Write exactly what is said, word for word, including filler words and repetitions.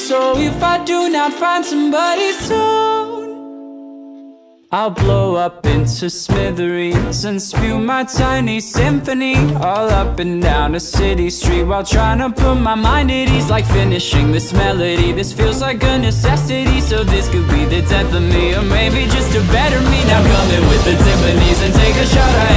So if I do not find somebody soon, I'll blow up into smithereens and spew my tiny symphony all up and down a city street, while trying to put my mind at ease. Like finishing this melody, this feels like a necessity. So this could be the death of me, or maybe just a better me. Now come in with the timpanis and take a shot. I